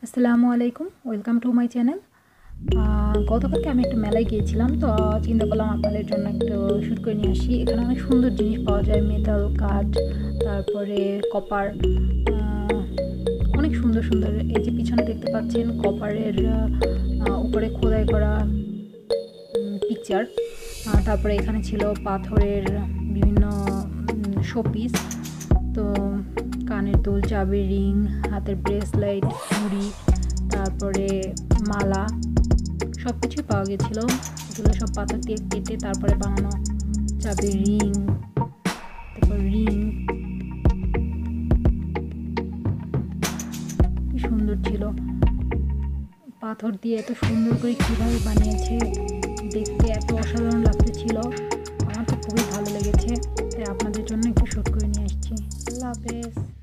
আসসালামু আলাইকুম, welcome to my channel. গতকালকে আমি একটু মেলায় গিয়েছিলাম, তো চিন্তা করলাম আপনাদের জন্য একটু শ্যুট করে নিয়ে আসি। এখানে অনেক সুন্দর জিনিস পাওয়া যায়, মেটাল, কাঠ, তারপরে কপার, অনেক সুন্দর সুন্দর। এই যে পিছনে দেখতে পাচ্ছেন কপারের উপরে খোদাই করা পিকচার। তারপরে এখানে ছিল পাথরের বিভিন্ন শোপিস, তো কানের দুল, চাবি, রিং, হাতের ব্রেসলেট, ঘুড়ি, তারপরে মালা, সব কিছুই পাওয়া গেছিলো। এগুলো সব পাথর দিয়ে কেটে তারপরে বানানো চাবি, রিং, তারপর রিং, কি সুন্দর ছিল। পাথর দিয়ে এত সুন্দর করে কীভাবে বানিয়েছে, দেখতে এত অসাধারণ লাগতেছিল। আমার তো খুবই ভালো লেগেছে, তাই আপনাদের জন্য একটু শ্যুট করে নিয়ে আসছি। আল্লাহ হাফেজ।